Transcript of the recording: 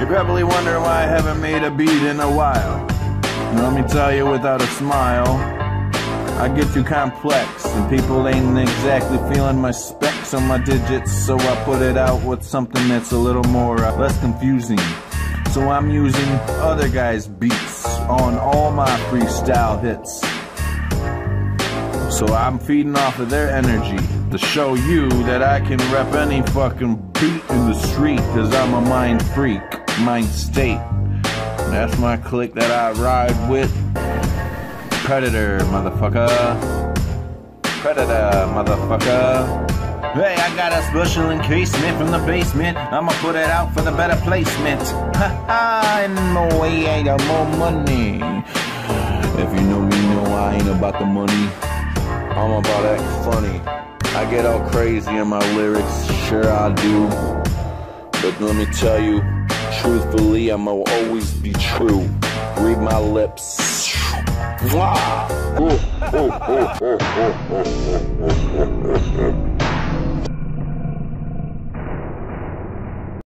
You probably wonder why I haven't made a beat in a while. Let me tell you without a smile, I get too complex and people ain't exactly feeling my specs on my digits, so I put it out with something that's a little more less confusing. So I'm using other guys' beats on all my freestyle hits. So I'm feeding off of their energy to show you that I can rep any fucking beat in the street, cause I'm a mind freak, mind state. That's my clique that I ride with. Predator, motherfucker. Predator, motherfucker. Hey, I got a special encasement from the basement. I'ma put it out for the better placement. Ha-ha, in no way I got more money. If you know me, know I ain't about the money. I'm about acting funny. I get all crazy in my lyrics, sure I do. But let me tell you, truthfully, I'ma always be true. Read my lips. Mwah!